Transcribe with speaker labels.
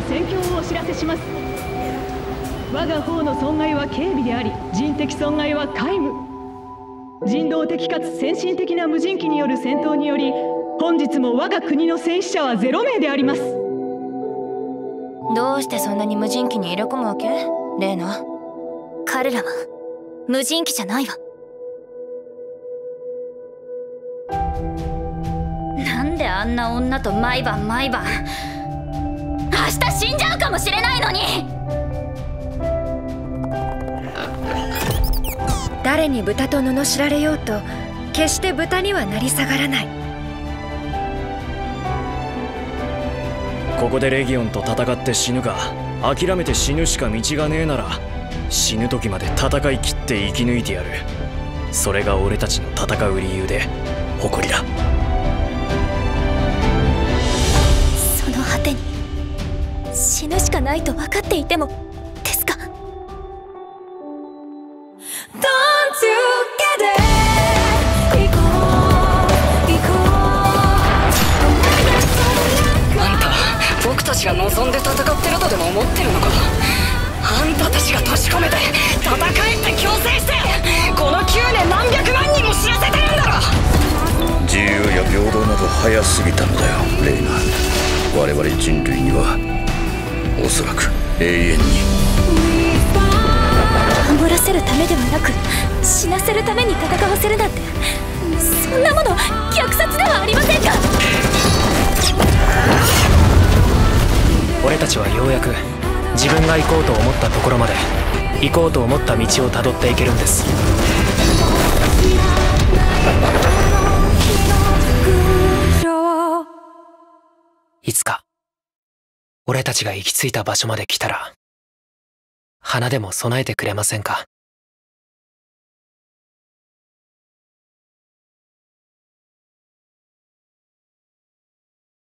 Speaker 1: 戦況をお知らせします。我が方の損害は軽微であり、人的損害は皆無。人道的かつ先進的な無人機による戦闘により、本日も我が国の戦死者は0名であります。
Speaker 2: どうしてそんなに無人機に入れ込むわけ、レイナ。彼らは無人機じゃないわ。なんであんな女と毎晩明日死んじゃうかもしれないのに。
Speaker 3: 誰に豚と罵られようと決して豚にはなり下がらない。
Speaker 4: ここでレギオンと戦って死ぬか、諦めて死ぬしか道がねえなら、死ぬ時まで戦い切って生き抜いてやる。それが俺たちの戦う理由で誇りだ。
Speaker 2: その果てに死ぬしかないと分かっていてもですか。
Speaker 5: あんた、僕たちが望んで戦ってるとでも思ってるのか。あんたたちが閉じ込めて戦えって強制して、この9年何百万人も死なせてるんだろ。
Speaker 6: 自由や平等など早すぎたのだよ、レイナ。我々人類にはおそらく永遠に。
Speaker 2: 守らせるためではなく死なせるために戦わせるなんて、そんなもの虐殺ではありませんか。
Speaker 7: 俺たちはようやく自分が行こうと思ったところまで、行こうと思った道をたどっていけるんです。いつか俺たちが行き着いた場所まで来たら、花でも備えてくれませんか。